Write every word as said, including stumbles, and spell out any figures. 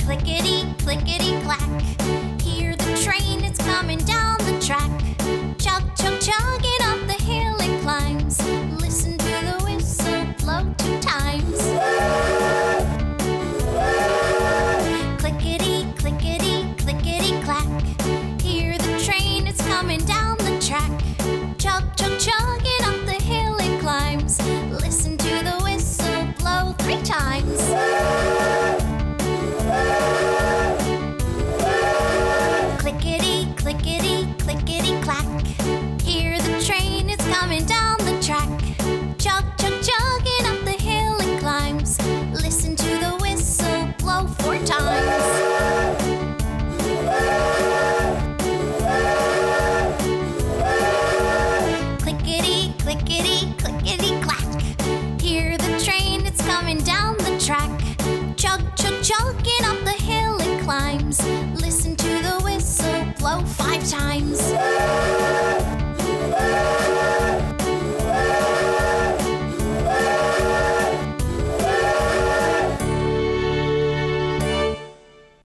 clickety, clickety clack. Hear the train, it's coming down the track. Chug, chug, chugging up the hill it climbs. Listen to the whistle blow two times. Clickety, clickety, clickety clack. Hear the train, it's coming down the track. Chug, chug, chugging up the hill it climbs. Listen to the whistle blow three times. Clickety, clickety, clickety clack. Hear the train, it's coming down the track. Chug, chug, chugging up the hill it climbs. Listen to the whistle blow four times. Clickety, clickety, clickety clack. Hear the train, it's coming down the track. Chug, chug, chugging up the hill it climbs. Listen to the whistle blow five times.